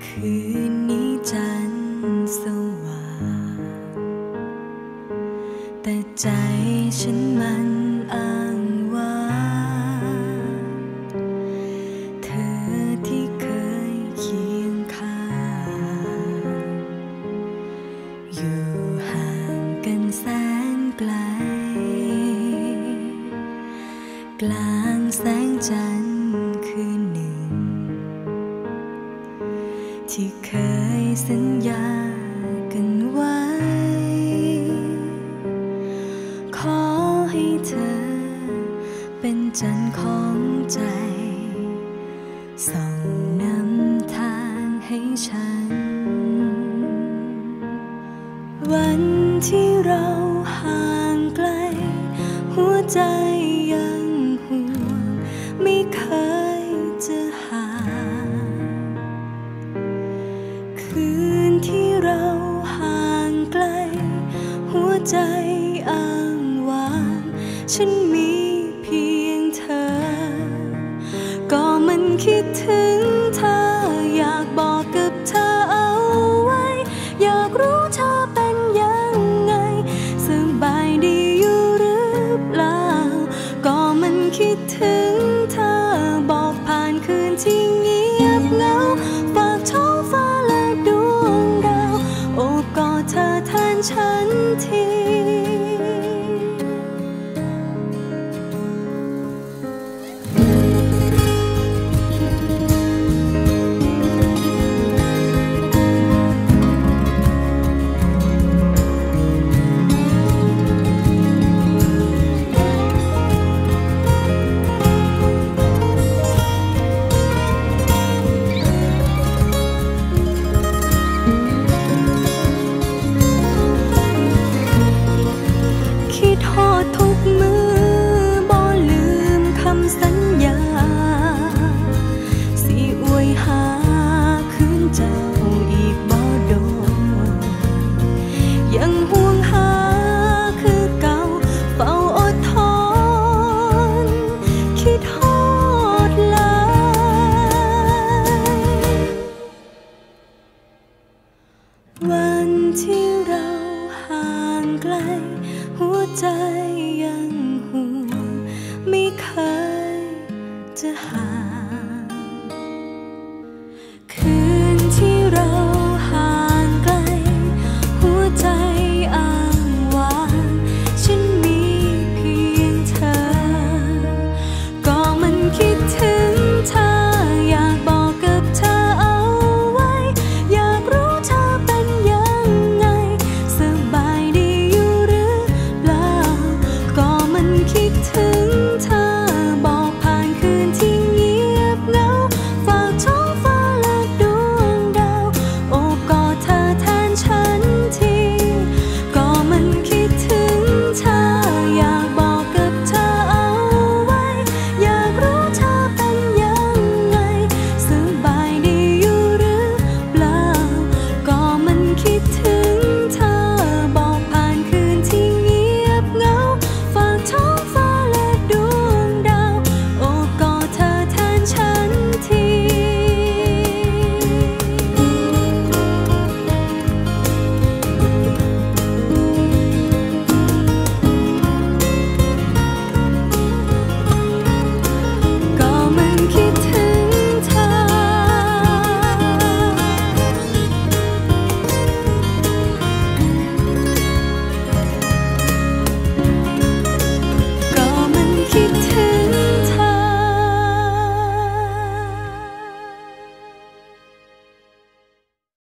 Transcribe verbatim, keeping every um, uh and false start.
คืนนี้จันทร์สว่างแต่ใจฉันมันอ้างว้างเธอที่เคยเคียงข้างอยู่ห่างกันแสนไกลกลางแสงจันทร์คืนหนึ่งที่เคยสัญญากันไว้ขอให้เธอเป็นจันทร์ของใจส่องนำทางให้ฉันวันที่เราห่างไกลหัวใจยังห่วงไม่เคยจะห่างคืนที่เราห่างไกลหัวใจอ้างว้างฉันมีเพียงเธอก็มันคิดถึงเธออยากบอกกับเธอเอาไว้อยากรู้เธอเป็นยังไงสบายดีอยู่หรือเปล่าก็มันคิดถึงเธอบอกผ่านคืนที่เงียบเหงาฝากท้องฟ้าและดวงดาวโอบกอดเธอแทนฉันทีวันที่เราห่างไกลหัวใจยังห่วงไม่เคยจะห่าง